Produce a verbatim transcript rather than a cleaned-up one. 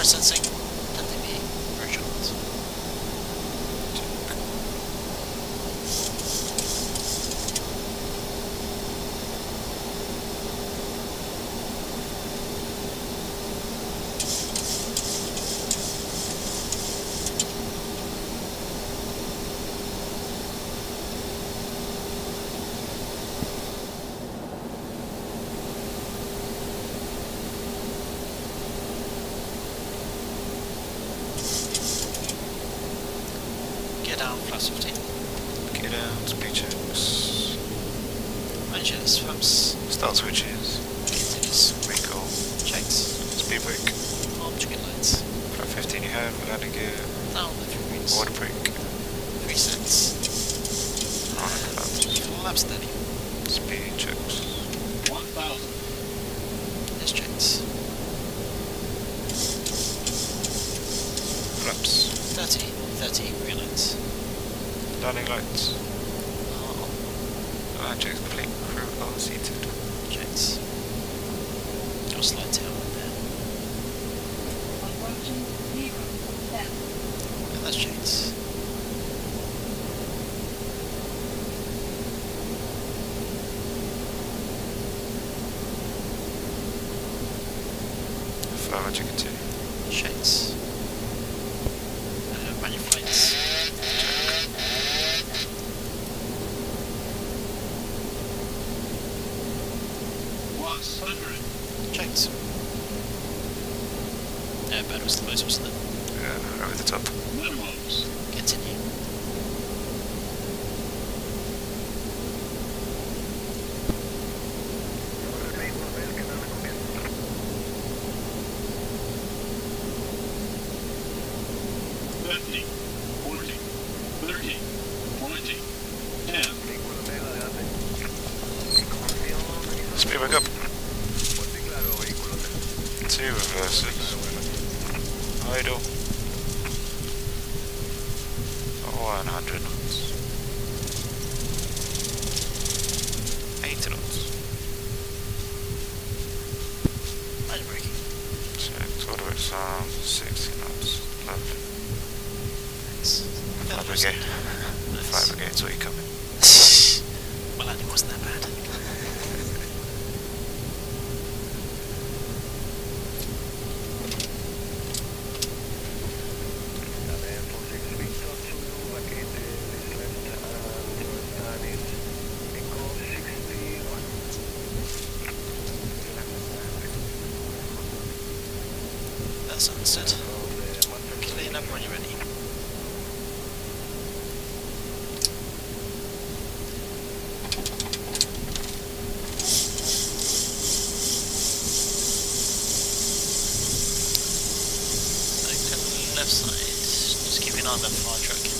Processing. Don't think the very short. Get down, plus fifteen. Get down, speed checks. Managers, flaps. Start switches. Continues. Recall. Checks. Speed brake. Arm chicken lights. Flat fifteen you have, landing gear. Down the three rings. Water brake. Three sets. On and flaps. Full lap steady. Speed checks. one thousand. There's checks. Flaps. thirty. thirty. Rear lights. Landing lights. Uh, Land checks complete. Crew all seated. checks. Your slide tail right there. Approaching zero percent. And that's checks. Fire check two. Checks. Uh, manual flights. one hundred. Checks. Uh, bad was the most, wasn't it? Yeah, over the top. Minimums. Continue. fifty. forty. thirty. twenty. ten. Speed back up. Two reverses. Idle. one hundred knots. eighty knots. Manual braking. Check. Order at some sixty knots. Lovely. Thanks. Fire brigade. Nice. Fire brigade, saw you coming. Well, landing wasn't that bad. That's understood. Clean up when you're ready. Left side, just keep an eye on that fire truck.